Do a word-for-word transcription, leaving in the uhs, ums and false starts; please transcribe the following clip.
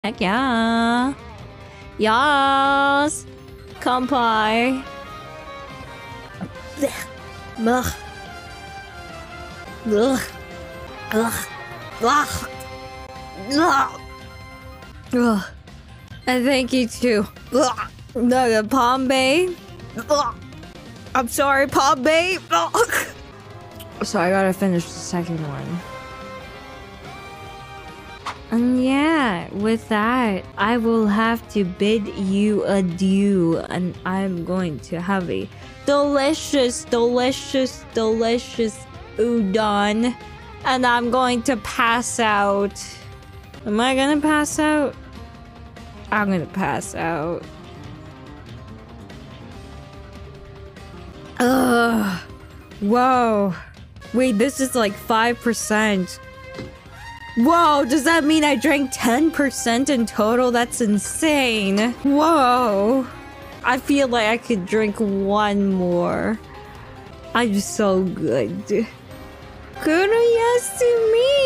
Heck yeah. Yes. Kampai. Ugh. Ugh. Ugh. Ugh. Ugh. Ugh. And thank you too. Ugh. The Palm Bay. Ugh. I'm sorry, Palm Bay. Ugh. So I gotta finish the second one. And yeah, with that, I will have to bid you adieu, and I'm going to have a delicious, delicious, delicious udon, and I'm going to pass out. Am I gonna pass out? I'm gonna pass out. Ugh. Whoa. Wait, this is like five percent. Whoa, does that mean I drank ten percent in total? That's insane. Whoa. I feel like I could drink one more. I'm so good. Kudos to me.